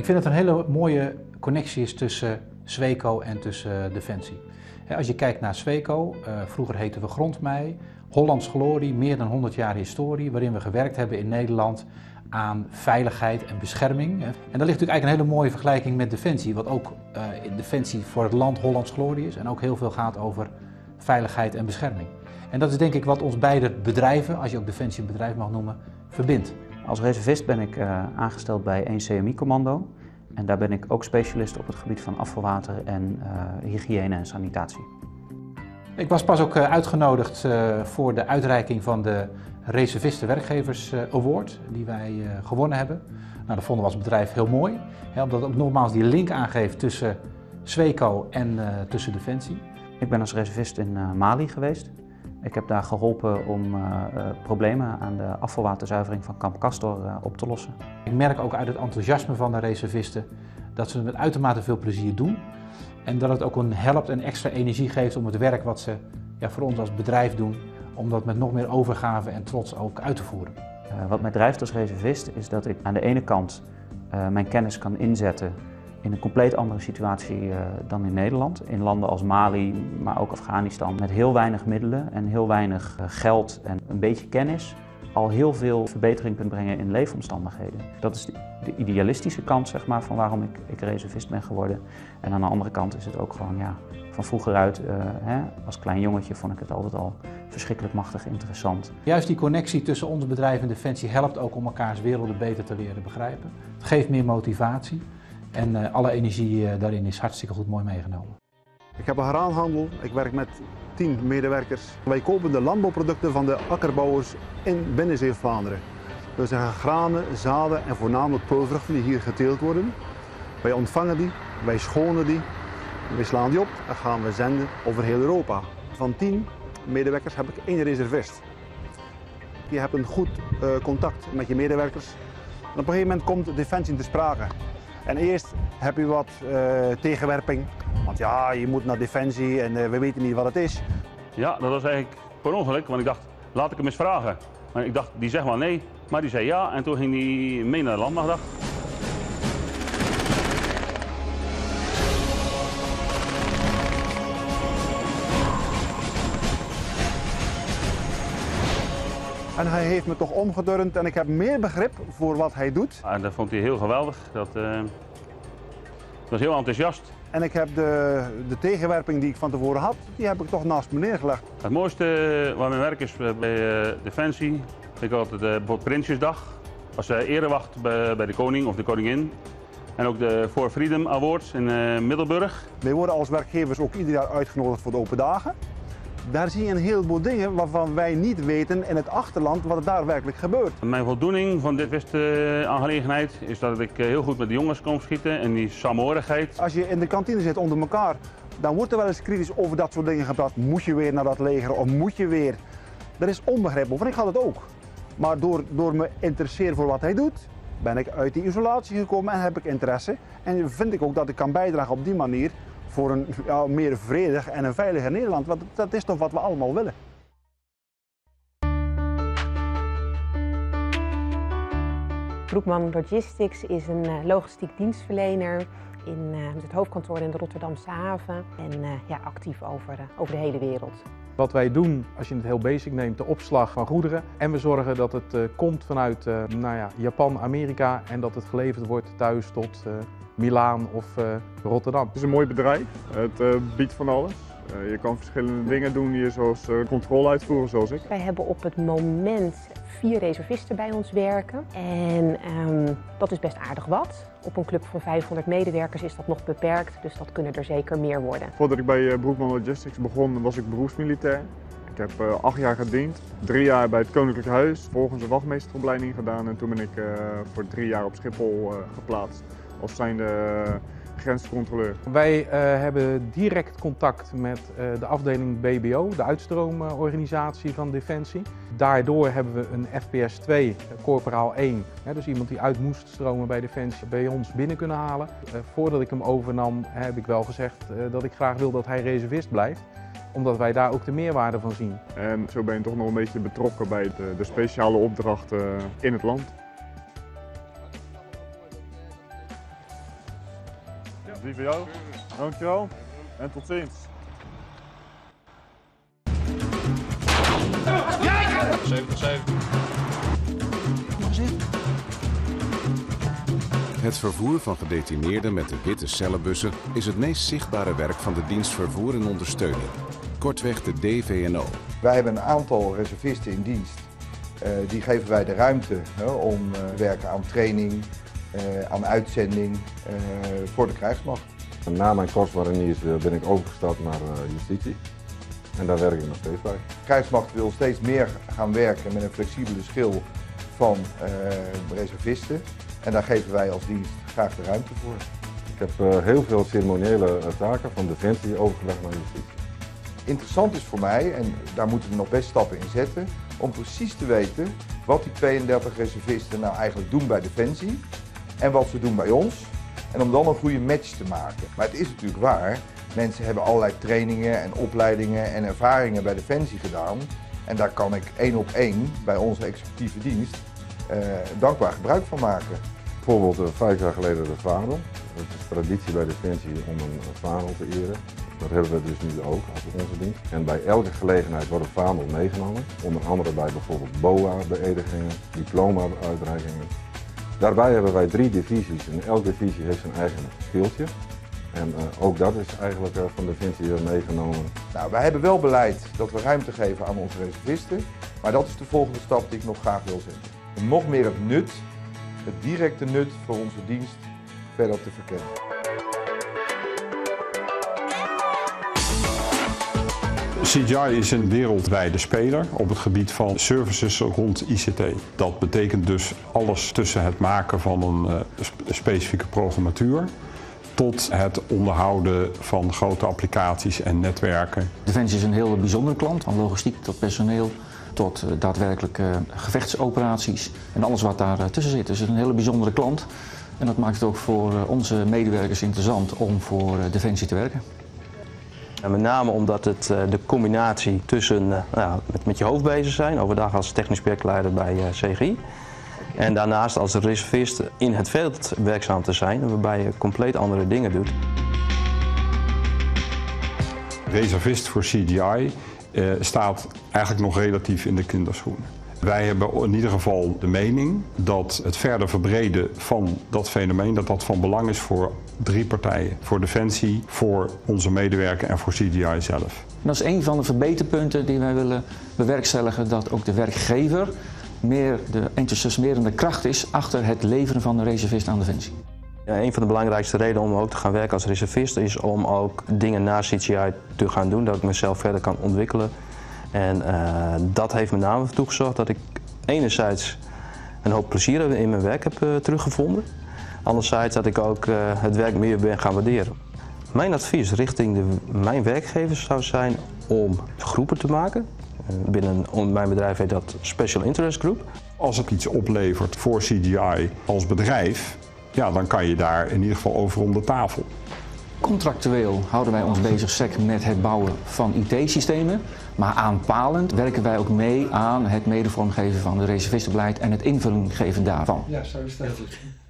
Ik vind dat er een hele mooie connectie is tussen Sweco en tussen Defensie. Als je kijkt naar Sweco, vroeger heten we Grondmei, Hollands glorie, meer dan 100 jaar historie, waarin we gewerkt hebben in Nederland aan veiligheid en bescherming. En daar ligt natuurlijk eigenlijk een hele mooie vergelijking met Defensie, wat ook in Defensie voor het land Hollands glorie is en ook heel veel gaat over veiligheid en bescherming. En dat is denk ik wat ons beide bedrijven, als je ook Defensie een bedrijf mag noemen, verbindt. Als reservist ben ik aangesteld bij 1 CMI-commando en daar ben ik ook specialist op het gebied van afvalwater en hygiëne en sanitatie. Ik was pas ook uitgenodigd voor de uitreiking van de Reservisten Werkgevers Award die wij gewonnen hebben. Nou, dat vonden we als bedrijf heel mooi, omdat het ook nogmaals die link aangeeft tussen Sweco en tussen Defensie. Ik ben als reservist in Mali geweest. Ik heb daar geholpen om problemen aan de afvalwaterzuivering van Kamp Castor op te lossen. Ik merk ook uit het enthousiasme van de reservisten dat ze het met uitermate veel plezier doen. En dat het ook helpt en extra energie geeft om het werk wat ze voor ons als bedrijf doen, om dat met nog meer overgave en trots ook uit te voeren. Wat mij drijft als reservist is dat ik aan de ene kant mijn kennis kan inzetten in een compleet andere situatie dan in Nederland. In landen als Mali, maar ook Afghanistan, met heel weinig middelen en heel weinig geld en een beetje kennis al heel veel verbetering kunt brengen in leefomstandigheden. Dat is de idealistische kant zeg maar, van waarom ik reservist ben geworden. En aan de andere kant is het ook gewoon van vroeger uit, als klein jongetje vond ik het altijd al verschrikkelijk machtig interessant. Juist die connectie tussen ons bedrijf en Defensie helpt ook om elkaars werelden beter te leren begrijpen. Het geeft meer motivatie en alle energie daarin is hartstikke goed mooi meegenomen. Ik heb een graanhandel, ik werk met 10 medewerkers. Wij kopen de landbouwproducten van de akkerbouwers in Binnenzeeuws-Vlaanderen. Dus er gaan granen, zaden en voornamelijk peulvruchten die hier geteeld worden. Wij ontvangen die, wij schonen die, wij slaan die op en gaan we zenden over heel Europa. Van 10 medewerkers heb ik 1 reservist. Je hebt een goed contact met je medewerkers. En op een gegeven moment komt Defensie te sprake. En eerst heb je wat tegenwerping, want ja, je moet naar Defensie en we weten niet wat het is. Ja, dat was eigenlijk per ongeluk, want ik dacht, laat ik hem eens vragen. Maar ik dacht, die zegt wel nee, maar die zei ja en toen ging hij mee naar de landmachtdag. En hij heeft me toch omgedurnd en ik heb meer begrip voor wat hij doet. En dat vond hij heel geweldig, dat was heel enthousiast. En ik heb de tegenwerping die ik van tevoren had, die heb ik toch naast me neergelegd. Het mooiste waar mijn werk is bij Defensie, vind ik altijd bijvoorbeeld Prinsjesdag. Als erewacht bij de koning of de koningin. En ook de For Freedom Awards in Middelburg. Wij worden als werkgevers ook ieder jaar uitgenodigd voor de open dagen. Daar zie je een heleboel dingen waarvan wij niet weten in het achterland wat er daar werkelijk gebeurt. Mijn voldoening van dit aangelegenheid is dat ik heel goed met de jongens kon schieten en die saamhorigheid. Als je in de kantine zit onder elkaar, dan wordt er wel eens kritisch over dat soort dingen gepraat. Moet je weer naar dat leger of moet je weer? Dat is onbegrip over. Ik had het ook. Maar door me interesseren voor wat hij doet, ben ik uit die isolatie gekomen en heb ik interesse. En vind ik ook dat ik kan bijdragen op die manier voor een meer vredig en een veiliger Nederland. Want dat is toch wat we allemaal willen. Broekman Logistics is een logistiek dienstverlener in het hoofdkantoor in de Rotterdamse haven en actief over de hele wereld. Wat wij doen, als je het heel basic neemt, de opslag van goederen. En we zorgen dat het komt vanuit Japan, Amerika en dat het geleverd wordt thuis tot Milaan of Rotterdam. Het is een mooi bedrijf. Het biedt van alles. Je kan verschillende dingen doen, zoals controle uitvoeren zoals ik. Wij hebben op het moment 4 reservisten bij ons werken en dat is best aardig wat. Op een club van 500 medewerkers is dat nog beperkt, dus dat kunnen er zeker meer worden. Voordat ik bij Broekman Logistics begon, was ik beroepsmilitair. Ik heb 8 jaar gediend, 3 jaar bij het Koninklijk Huis, vervolgens een wachtmeesteropleiding gedaan en toen ben ik voor 3 jaar op Schiphol geplaatst als zijnde grenscontroleur. Wij hebben direct contact met de afdeling BBO, de uitstroomorganisatie van Defensie. Daardoor hebben we een FPS 2, corporaal 1, dus iemand die uit moest stromen bij Defensie, bij ons binnen kunnen halen. Voordat ik hem overnam heb ik wel gezegd dat ik graag wil dat hij reservist blijft, omdat wij daar ook de meerwaarde van zien. En zo ben je toch nog een beetje betrokken bij de speciale opdrachten in het land. Die voor jou. Dankjewel. En tot ziens. Het vervoer van gedetineerden met de witte cellenbussen is het meest zichtbare werk van de dienst Vervoer en Ondersteuning, kortweg de DVNO. Wij hebben een aantal reservisten in dienst. Die geven wij de ruimte om te werken aan training, aan uitzending voor de krijgsmacht. Na mijn kostbarendienst ben ik overgestapt naar justitie en daar werk ik nog steeds bij. De krijgsmacht wil steeds meer gaan werken met een flexibele schil van reservisten en daar geven wij als dienst graag de ruimte voor. Ik heb heel veel ceremoniële taken van Defensie overgebracht naar justitie. Interessant is voor mij, en daar moeten we nog best stappen in zetten, om precies te weten wat die 32 reservisten nou eigenlijk doen bij Defensie en wat ze doen bij ons. En om dan een goede match te maken. Maar het is natuurlijk waar, mensen hebben allerlei trainingen en opleidingen en ervaringen bij Defensie gedaan. En daar kan ik 1 op 1 bij onze executieve dienst dankbaar gebruik van maken. Bijvoorbeeld 5 jaar geleden de vaandel. Het is traditie bij Defensie om een vaandel te eren. Dat hebben we dus nu ook als onze dienst. En bij elke gelegenheid wordt een vaandel meegenomen. Onder andere bij bijvoorbeeld BOA-beëdigingen, diploma-uitreikingen. Daarbij hebben wij 3 divisies en elke divisie heeft zijn eigen skilltje. En ook dat is eigenlijk van Defensie meegenomen. Nou, wij hebben wel beleid dat we ruimte geven aan onze reservisten. Maar dat is de volgende stap die ik nog graag wil zetten. Om nog meer het nut, het directe nut voor onze dienst verder te verkennen. CGI is een wereldwijde speler op het gebied van services rond ICT. Dat betekent dus alles tussen het maken van een specifieke programmatuur tot het onderhouden van grote applicaties en netwerken. Defensie is een heel bijzondere klant, van logistiek tot personeel tot daadwerkelijke gevechtsoperaties en alles wat daar tussen zit. Dus het is een hele bijzondere klant en dat maakt het ook voor onze medewerkers interessant om voor Defensie te werken. En met name omdat het de combinatie tussen met je hoofd bezig zijn, overdag als technisch projectleider bij CGI. En daarnaast als reservist in het veld werkzaam te zijn, waarbij je compleet andere dingen doet. Reservist voor CGI staat eigenlijk nog relatief in de kinderschoenen. Wij hebben in ieder geval de mening dat het verder verbreden van dat fenomeen dat van belang is voor 3 partijen. Voor Defensie, voor onze medewerker en voor CGI zelf. Dat is een van de verbeterpunten die wij willen bewerkstelligen, dat ook de werkgever meer de enthousiasmerende kracht is achter het leveren van de reservist aan Defensie. Ja, een van de belangrijkste redenen om ook te gaan werken als reservist is om ook dingen na CGI te gaan doen, dat ik mezelf verder kan ontwikkelen. En dat heeft met name ertoe gezorgd dat ik enerzijds een hoop plezier in mijn werk heb teruggevonden. Anderzijds dat ik ook het werk meer ben gaan waarderen. Mijn advies richting mijn werkgevers zou zijn om groepen te maken. Binnen mijn bedrijf heet dat Special Interest Group. Als het iets oplevert voor CGI als bedrijf, ja, dan kan je daar in ieder geval over om de tafel. Contractueel houden wij ons bezig met het bouwen van IT-systemen, maar aanpalend werken wij ook mee aan het medevormgeven van het reservistenbeleid en het invulling geven daarvan. Ja, zo is het.